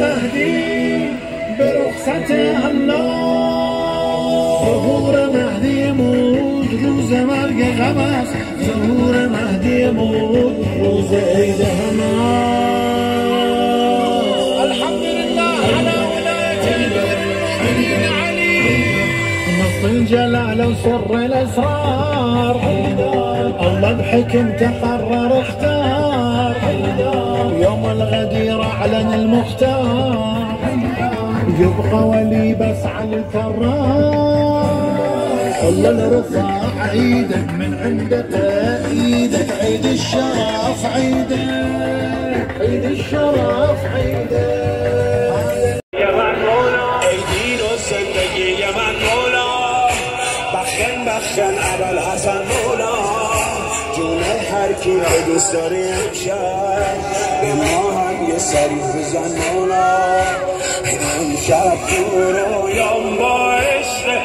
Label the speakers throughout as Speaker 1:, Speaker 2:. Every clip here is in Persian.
Speaker 1: مهدی به رخصت الله، ظهور مهدی مود روز مرگ غم است، ظهور مهدی مود روز عید همه. الحمدلله على ولایت المؤمنین علی نص الجلال وسر الاسرار، الله بحكمته قرر اختار، يوم الغدير اعلن المختار، يبقى ولي بس على الكرار. الله لرفع عيدك من عندك ايدك، عيد الشرف عيدك، عيد الشرف عيدك. يا من مولا عيدين والزندگی يا من مولا، بخشن ابوالحسن مولا، جون هر کی رو دوست داری امشب به ما هم یه سری بزن مولا، امشب تو رویام با عشق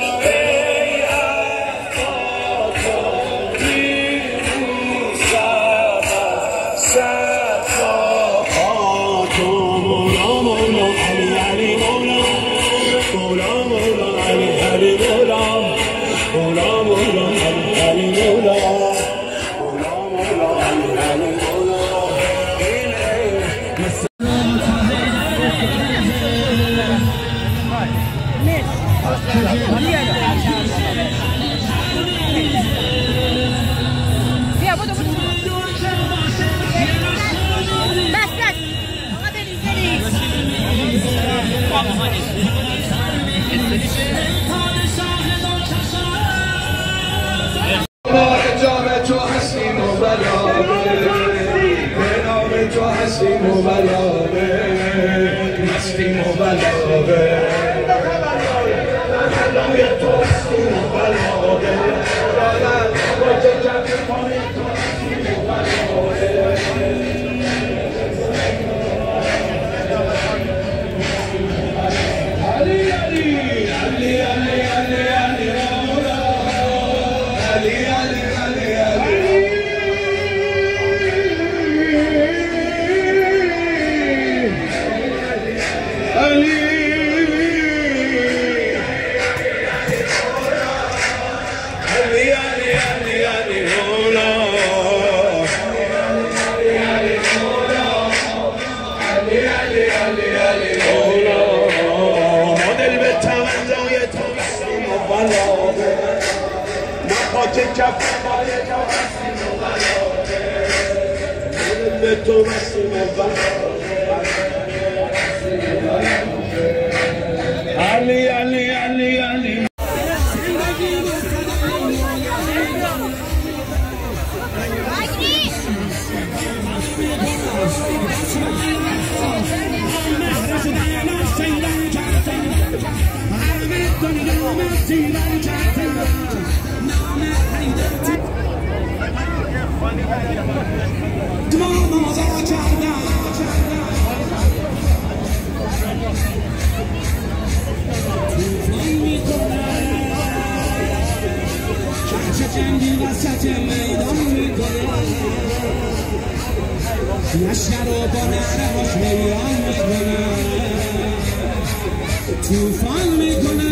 Speaker 2: توفان میکنه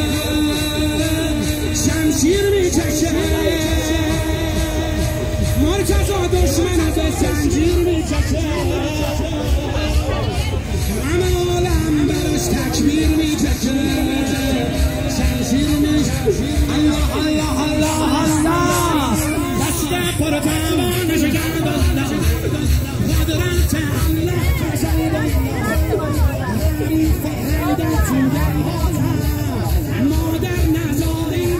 Speaker 2: شمشیر میکشه مرتضی دشمن به زنجیر میکشه همه عالم براش تکبیر میکشه شمشیر میکشه الله الله الله الله دست پر توانش گردان قدرت الله تزاید مادر نزاری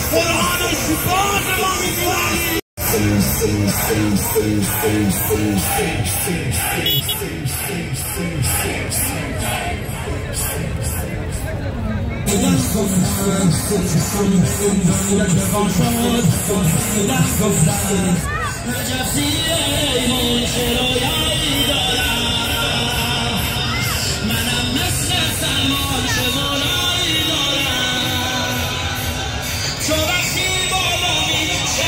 Speaker 2: قرآنش باز ما میگیرن منم مثل سلمان شبالایی دارم چو وقتی بالامی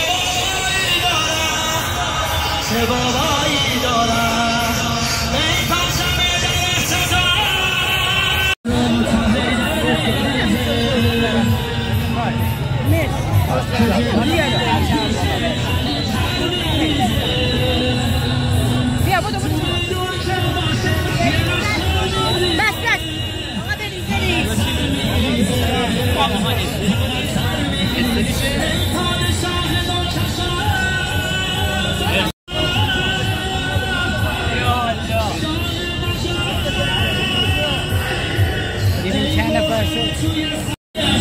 Speaker 2: شبابایی دارم ای پرچم در
Speaker 3: بیا بودو بس بس آقا بریم بریم چند نفر شد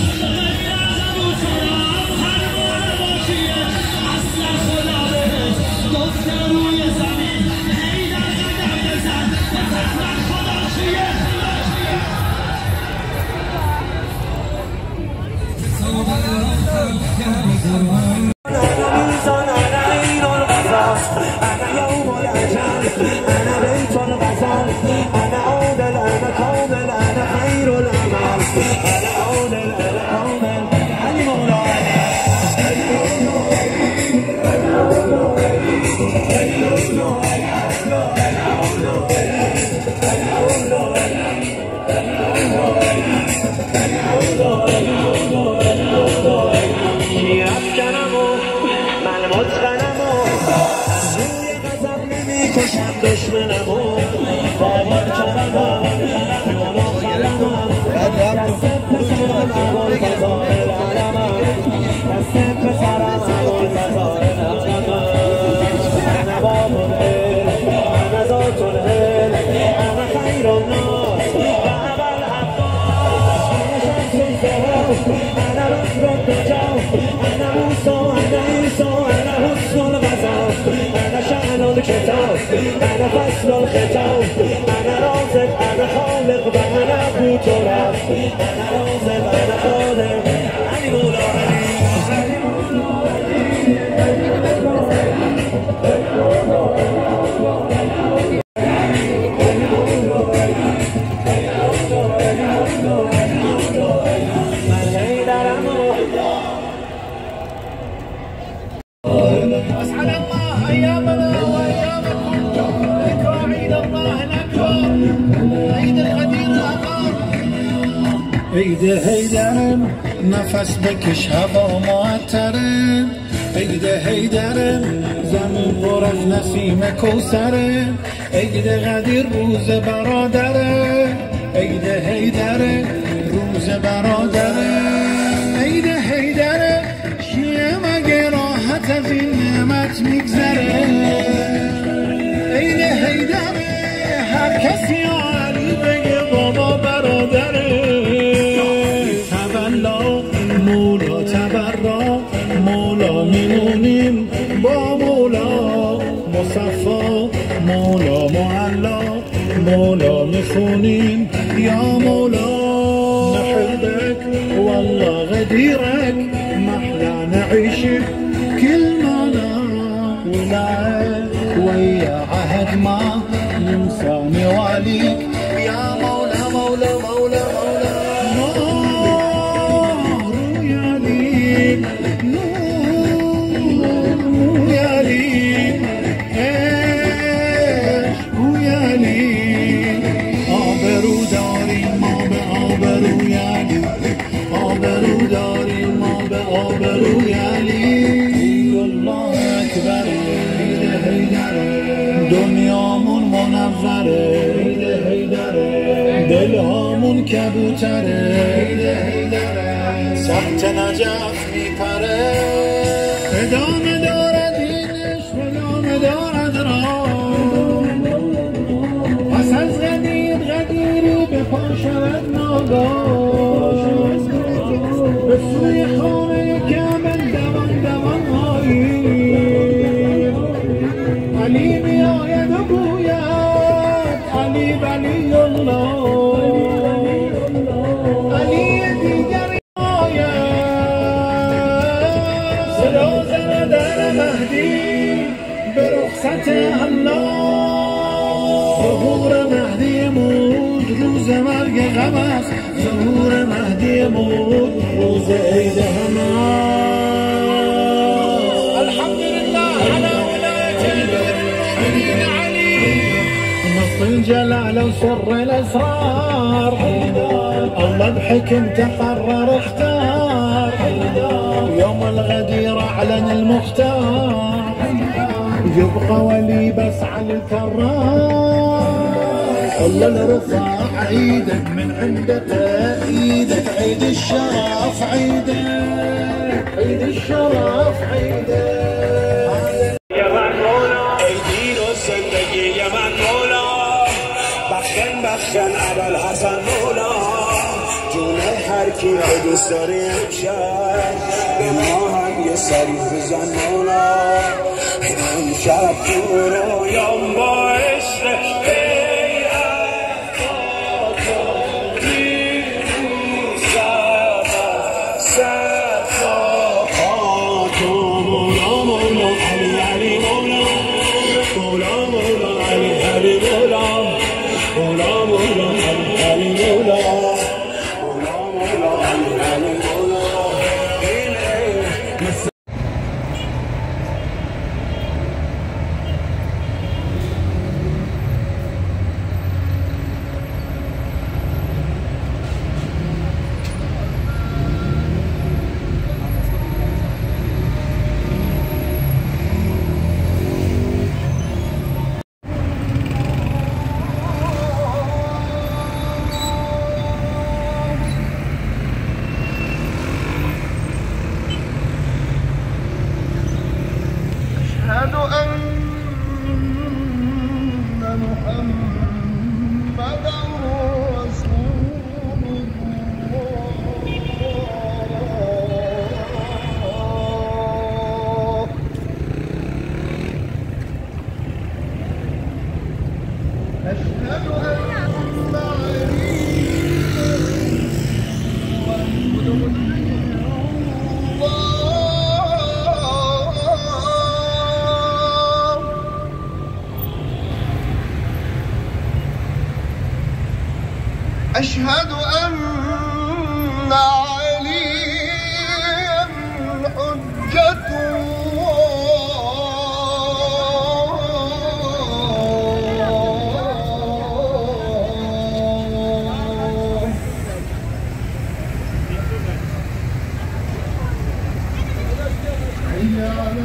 Speaker 3: أنا فصل الختام أنا رازق أنا خالق وأنا أبو تراب أنا رازق أنا خالق أنا مولا
Speaker 4: عید حیدرم نفس بکش هوا معطره عید حیدرم زمین پر از نسیم کوثره عید قدیر روز برادره عید حیدره روز برادره عید حیدره کیه مگه راحت از این نعمت میگذره عید حیدره هر کسی علی بگه بابا برادره مولا تبرا مولا میمونیم با مولا مصفا مولا معلا مولا میخونیم یا مولا نحبك والله غديرك محلى نعيشك كل مانا ولا ويا عهد ما ننسى مواليك يا مولا مولا مولا دنیامون منوره دلهامون کبوتره سمت نجف میپره ادامه دارد اینش ادامه دارد راه پس از غدیری به پا شود ناگاه به سوی خانه کم شب است ظهور مهدی مود روز عید همه الحمدلله على ولاية المؤمنين علي نص الجلال وسر الاسرار الله بحكمته قرر اختار يوم الغدير اعلن المختار يبقى ولي بس على الكرار الله لرفع عيدك من عندك ايدك عيد الشرف عيدك عيد الشرف عيدك
Speaker 1: يا من مولا عيدين والزندگی يا من مولا بخشن ابوالحسن مولا جون هر کی رو دوست داری امشب به ما هم یه سری بزن مولا امشب تو رویام با عشق
Speaker 5: أشهد أن عليا حجة حي على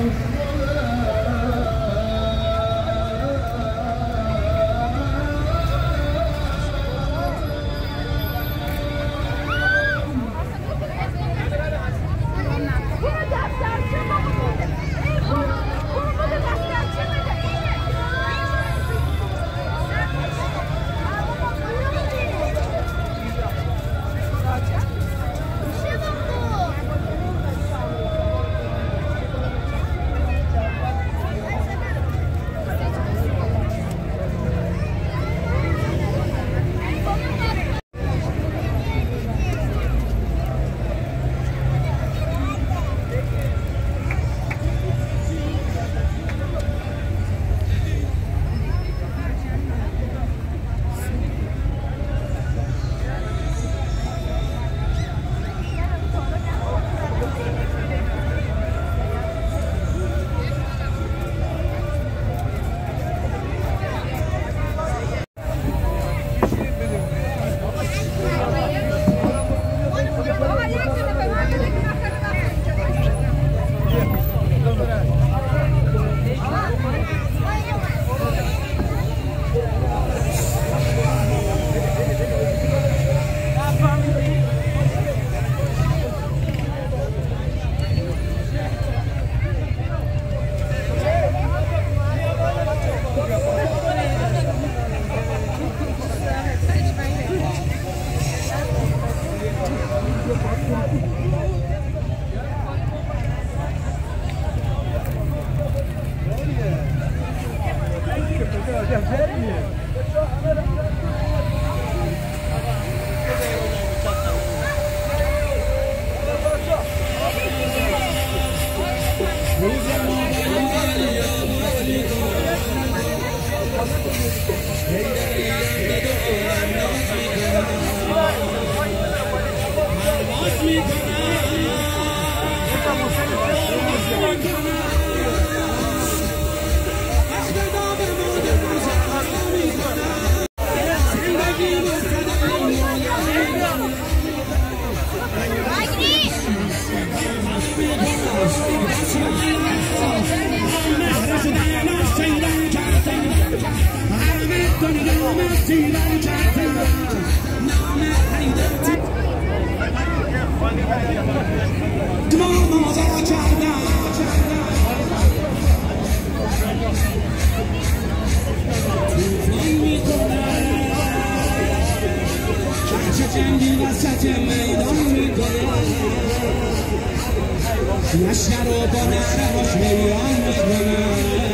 Speaker 2: لشکر رو با نرهاش میان میکنه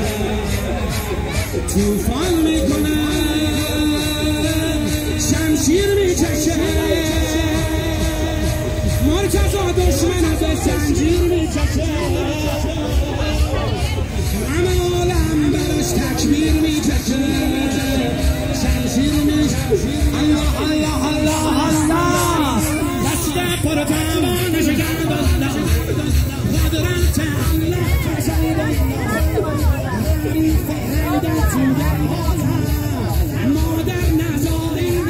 Speaker 2: توفان میکنه شمشیر میکشه مرتضی دشمن به زنجیر میکشه همه عالم براش تکبیر میکشه شمشیر میکشه الله الله الله الله دست پر توانش گردان قدرت الله قشنگ مادر نزارین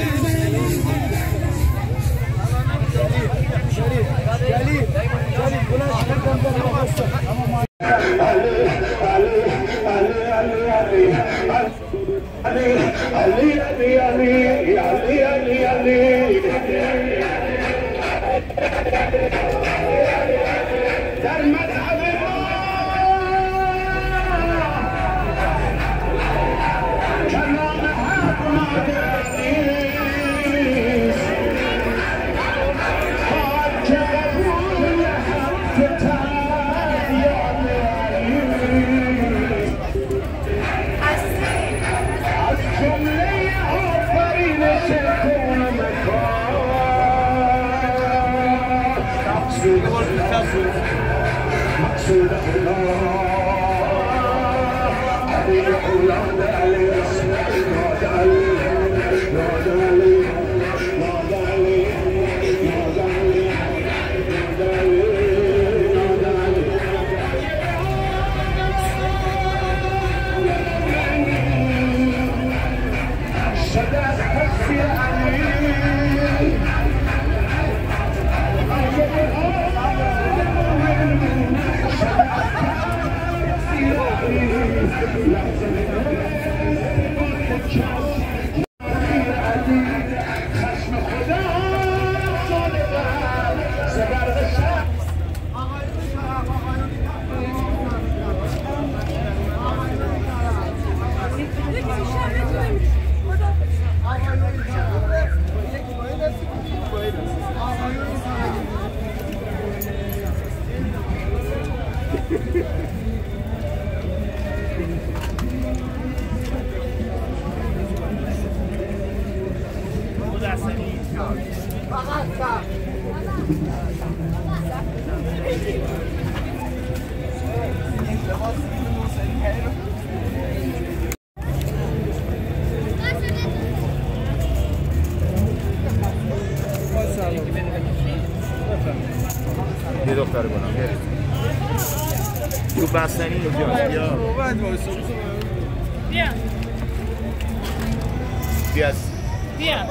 Speaker 1: در مذهب کلام حق مادرانیست خواهد که قبول حق تیان علیست از جمله آفرینش کون مکان مقصود الله علی اولاد علی ناد علی ناد علی ناد علی ناد علی ناد علی ناد علی شد از حسی علی
Speaker 6: یه دختر کنم تو بستنی اینجا بیا بیا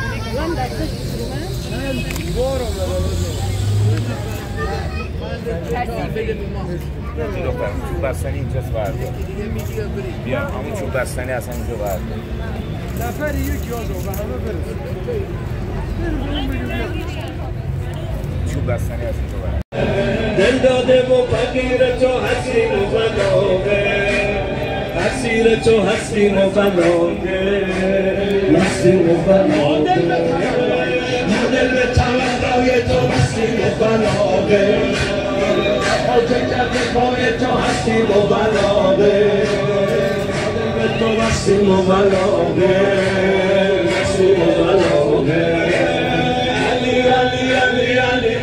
Speaker 6: دختر چوب بستنی اینجاست برده بیا همون چوب بستنی اصلا اینجا برده
Speaker 5: نفر یکی آزو به همه برسه
Speaker 6: چوب بستنی از اینجا برده
Speaker 3: دل داده و فقیر تو حسین و فناقه اسیر تو هستیم و فناقه هستیم و فناقه ما دل به تمنای تو هستیم و فناقه خاک کف پای تو هستیم و فناقه دل به تو هستیم و فناقه هستیم و فناقه علی علی علی علی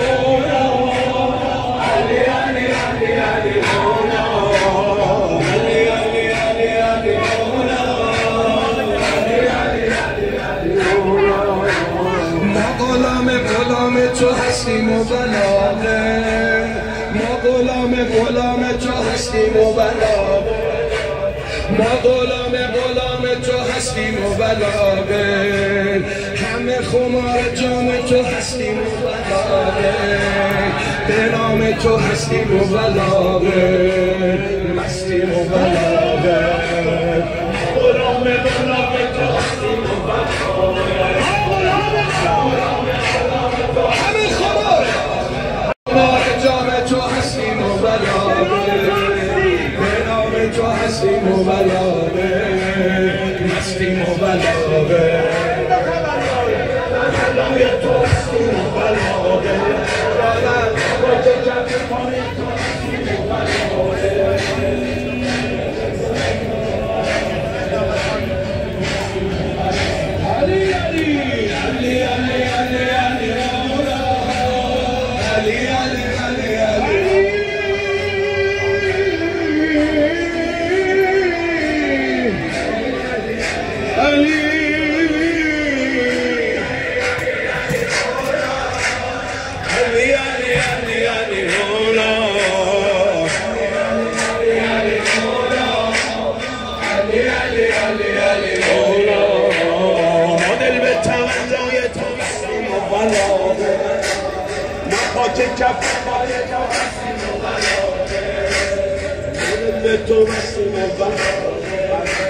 Speaker 5: غلام تو هستیم و
Speaker 3: بلاغه ما غلام تو هستیم و بلاغه ما غلام تو هستیم و بلاغه همه خمار جام تو هستیم و بلاغه به نام تو هستیم و بلاغه مستیم و بلاغه غلام تو هستیم و بلاغه همه خمار جام تو هستیم و بلاغه به نام تو هستیم و بلاغه مستیم و بلاغه بلای تو هستیم و بلاغه تو